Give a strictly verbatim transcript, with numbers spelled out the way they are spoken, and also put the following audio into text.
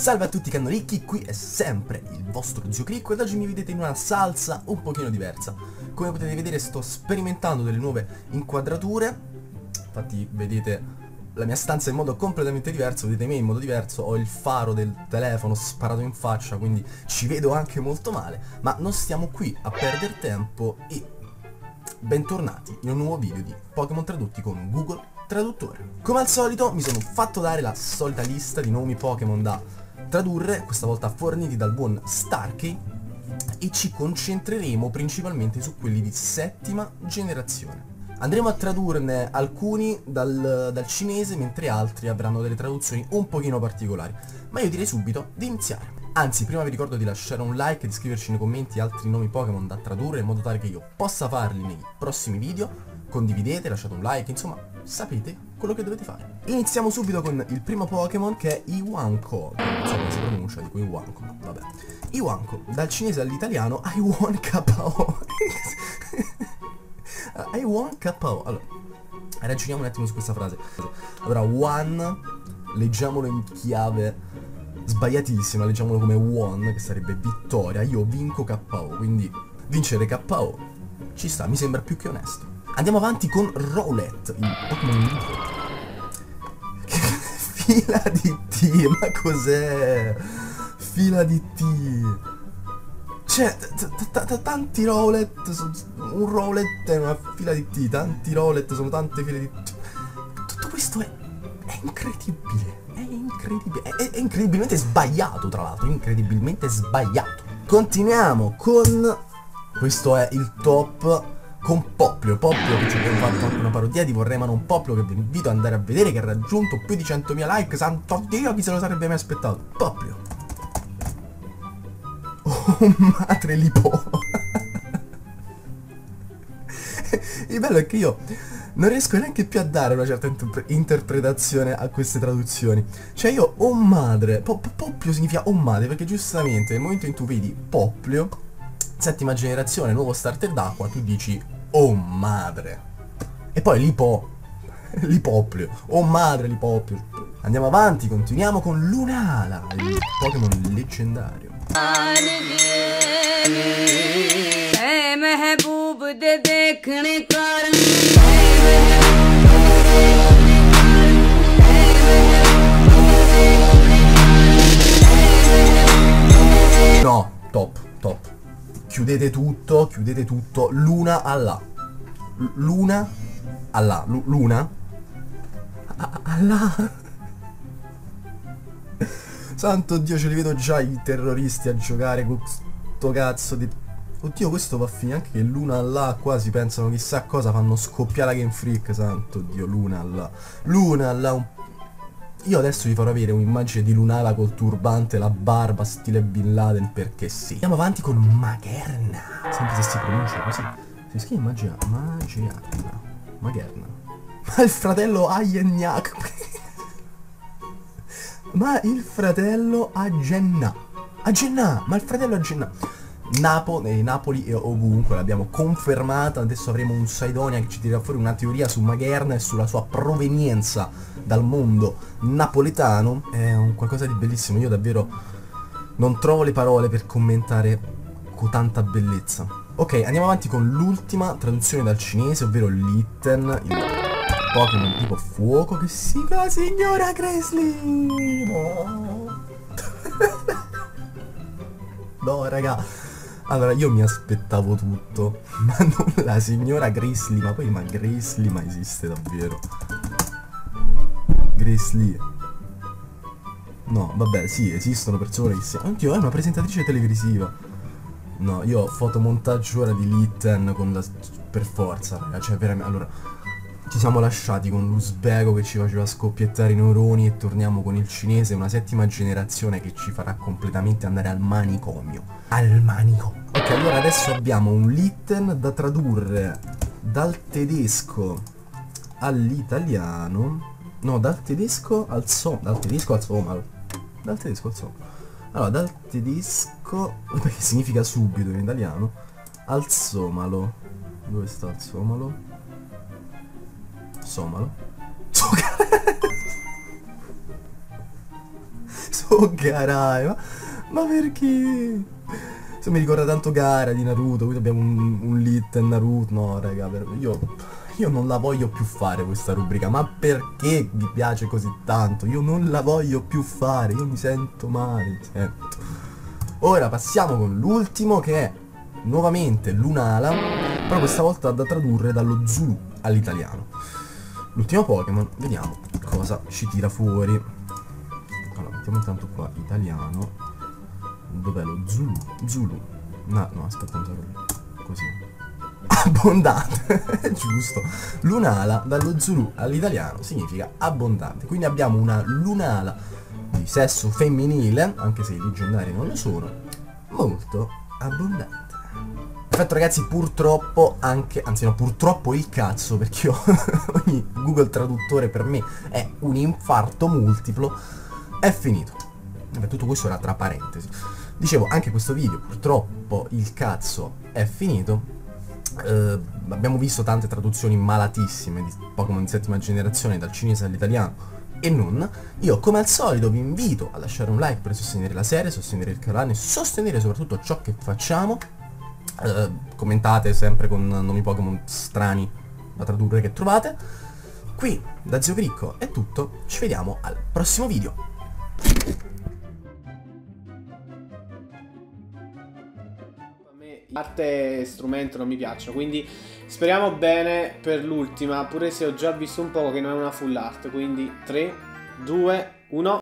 Salve a tutti cannoricchi, qui è sempre il vostro Zio Cricco ed oggi mi vedete in una salsa un pochino diversa. Come potete vedere sto sperimentando delle nuove inquadrature. Infatti vedete la mia stanza in modo completamente diverso, vedete me in modo diverso, ho il faro del telefono sparato in faccia, quindi ci vedo anche molto male. Ma non stiamo qui a perdere tempo e bentornati in un nuovo video di Pokémon tradotti con Google Traduttore. Come al solito mi sono fatto dare la solita lista di nomi Pokémon da tradurre, questa volta forniti dal buon Starkey, e ci concentreremo principalmente su quelli di settima generazione. Andremo a tradurne alcuni dal, dal cinese, mentre altri avranno delle traduzioni un pochino particolari. Ma io direi subito di iniziare. Anzi, prima vi ricordo di lasciare un like e di scriverci nei commenti altri nomi Pokémon da tradurre in modo tale che io possa farli nei prossimi video. Condividete, lasciate un like, insomma, sapete quello che dovete fare. Iniziamo subito con il primo Pokémon, che è Iwanko. Non so come si pronuncia, dico Iwanko, ma vabbè. Iwanko, dal cinese all'italiano, Iwan K O. Iwan K O. Allora, ragioniamo un attimo su questa frase. Allora, one, leggiamolo in chiave sbagliatissima, leggiamolo come one, che sarebbe vittoria. Io vinco K O, quindi vincere K O ci sta, mi sembra più che onesto. Andiamo avanti con Rowlet, il Pokémon Fila di T, ma cos'è? Fila di T. Cioè, tanti Rowlet, un Rowlet è una fila di T, tanti Rowlet sono tante file di T. Tutto questo è, è incredibile, è incredibile, è, è incredibilmente sbagliato, tra l'altro, incredibilmente sbagliato. Continuiamo con, questo è il top, con Poplio, Poplio che ci abbiamo fatto anche una parodia di Vorrei ma non Poplio, che vi invito ad andare a vedere, che ha raggiunto più di centomila like, santo Dio, chi se lo sarebbe mai aspettato. Poplio. Oh madre Lipo. Il bello è che io non riesco neanche più a dare una certa inter interpretazione a queste traduzioni. Cioè io, oh madre, po Poplio significa oh madre, perché giustamente nel momento in cui tu vedi Poplio, settima generazione, nuovo starter d'acqua, tu dici oh madre. E poi Lipo, Lipoplio, oh madre Lipoplio. Andiamo avanti, continuiamo con Lunala, il Pokémon leggendario. No, top, top. Chiudete tutto, chiudete tutto. Luna alla. Luna alla. L Luna alla. Santo Dio, ce li vedo già i terroristi a giocare con sto cazzo di... Oddio, questo va a finire anche che Luna là quasi pensano chissà cosa, fanno scoppiare la Game Freak. Santo Dio, Luna là. Luna là un... Io adesso vi farò avere un'immagine di Lunala col turbante, la barba, stile Bin Laden, perché sì. Andiamo avanti con Magerna. Sempre se si pronuncia così. Si scrive immagina Magerna. Magerna. Ma il fratello Ayenyak. Ma il fratello Agenna. Agenna, ma il fratello Agenna. Napo, nei Napoli e ovunque, l'abbiamo confermata. Adesso avremo un Sidonia che ci tirerà fuori una teoria su Magerna e sulla sua provenienza dal mondo napoletano. È un qualcosa di bellissimo. Io davvero non trovo le parole per commentare con tanta bellezza. Ok, andiamo avanti con l'ultima traduzione dal cinese, ovvero Litten, il Pokémon tipo fuoco che si chiama signora Grizzly. No. No, raga. Allora, io mi aspettavo tutto, ma non la signora Grizzly, ma poi ma Grizzly ma esiste davvero? Grizzly. No, vabbè, sì, esistono persone che si... Oddio, è una presentatrice televisiva. No, io ho fotomontaggio ora di Litten con la... per forza, raga, cioè veramente... Allora, ci siamo lasciati con l'uzbeko che ci faceva scoppiettare i neuroni e torniamo con il cinese, una settima generazione che ci farà completamente andare al manicomio. Al manicomio. Ok, allora adesso abbiamo un Litten da tradurre dal tedesco all'italiano. No, dal tedesco al som... Dal tedesco al somalo. Dal tedesco al somalo. Allora, dal tedesco... Perché significa subito in italiano. Al somalo. Dove sta il somalo? Somalo. Oh Garai, ma, ma perché? Se mi ricorda tanto Gara di Naruto, qui abbiamo un, un Lit e Naruto. No raga, per, io, io non la voglio più fare questa rubrica. Ma perché mi piace così tanto? Io non la voglio più fare, io mi sento male, mi sento. Ora passiamo con l'ultimo, che è nuovamente Lunala, però questa volta da tradurre dallo Zulu all'italiano. L'ultimo Pokémon, vediamo cosa ci tira fuori. Allora, mettiamo intanto qua italiano. Dov'è lo Zulu? Zulu. No, no, aspetta un secondo. Così. Abbondante, giusto. Lunala dallo Zulu all'italiano significa abbondante. Quindi abbiamo una Lunala di sesso femminile, anche se i leggendari non lo sono, molto abbondante. Perfetto ragazzi, purtroppo anche, anzi no, purtroppo il cazzo, perché io ogni Google Traduttore per me è un infarto multiplo, è finito. Vabbè, tutto questo era tra parentesi. Dicevo, anche questo video, purtroppo il cazzo è finito. Eh, abbiamo visto tante traduzioni malatissime di Pokémon di settima generazione dal cinese all'italiano e non. Io come al solito vi invito a lasciare un like per sostenere la serie, sostenere il canale, sostenere soprattutto ciò che facciamo. Eh, commentate sempre con nomi Pokémon strani da tradurre che trovate. Qui da Zio Cricco è tutto, ci vediamo al prossimo video. Arte e strumento non mi piacciono, quindi speriamo bene per l'ultima, pure se ho già visto un po' che non è una full art. Quindi tre, due, uno.